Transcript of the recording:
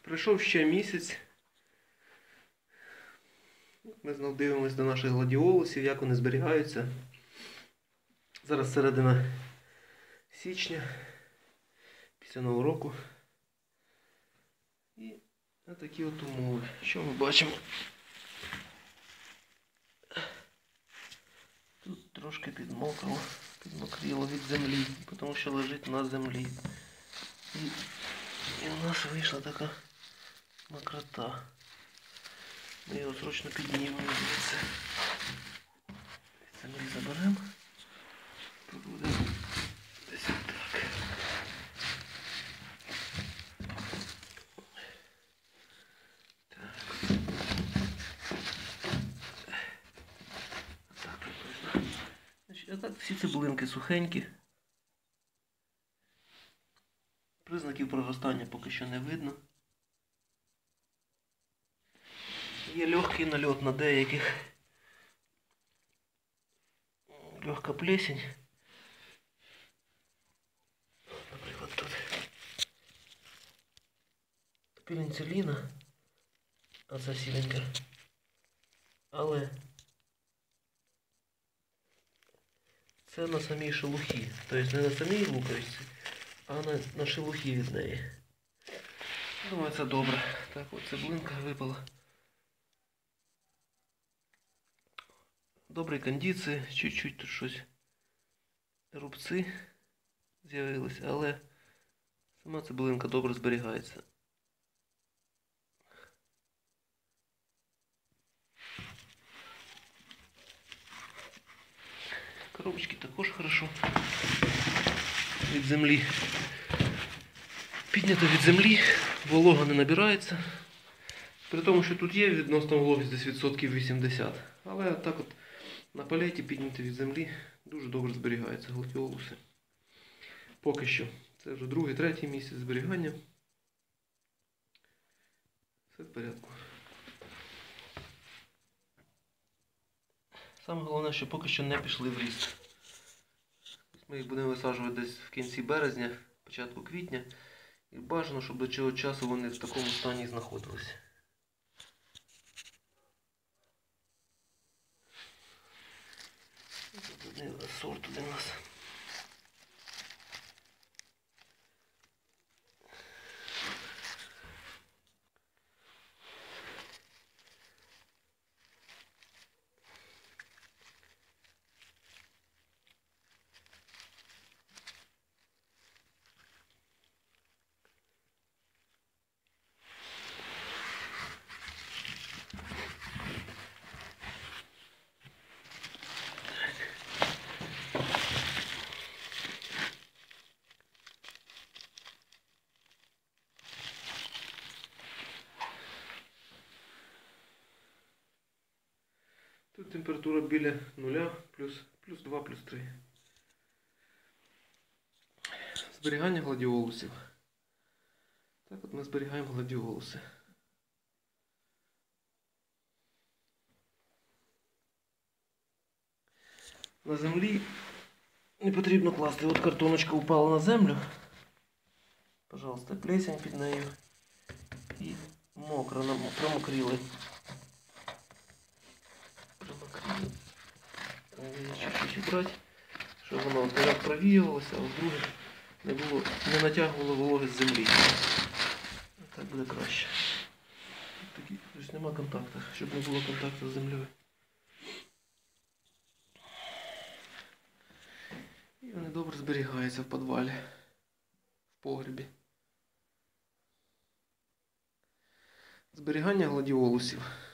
Пройшов ще місяць. Ми знову дивимося до наших гладіолусів, як вони зберігаються. Зараз середина січня, після Нового року. І такі от умови. Що ми бачимо? Тут трошки підмокріло від землі, тому що лежить на землі. І у нас вийшла така мокрота. Ми його срочно піднімемо звідси. Від землі заберемо. Тут буде десь отак. Так приблизно. Значить, а так всі цибулинки сухенькі. Признаків проростання поки що не видно. Є легкий нальот на деяких. Легка плесень. Наприклад, тут пеніциліна, а це сіленька. Але це на самій шелухі. Тобто не на самій луковиці, а на шелухі від неї. Думаю, це добре. Так, от цибулинка випала. Добрі кондиції, чуть-чуть тут щось рубці з'явилися, але сама цибулинка добре зберігається. Коробочки також хорошо від землі. Піднято від землі, волога не набирається. При тому, що тут є відносна вологість десь відсотків 80. Але так от на палеті підняті від землі дуже добре зберігаються гладіолуси. Поки що. Це вже другий, третій місяць зберігання. Все в порядку. Саме головне, що поки що не пішли в ріст. Ми їх будемо висаджувати десь в кінці березня, початку квітня. І бажано, щоб до цього часу вони в такому стані знаходилися. Тут один сорт у нас. Тут температура біля 0, плюс 2, плюс 3. Зберігання гладіолусів. Так от ми зберігаємо гладіолуси. На землі не потрібно класти. От картоночка упала на землю. Пожалуйста, плесень під нею. І мокро, промокріли. Чуть-чуть брати, щоб воно не провіювалося, а вдруге не натягувало вологи з землі. Так буде краще. Тобто нема контакту, щоб не було контакту з землею. І вони добре зберігаються в підвалі, в погребі. Зберігання гладіолусів.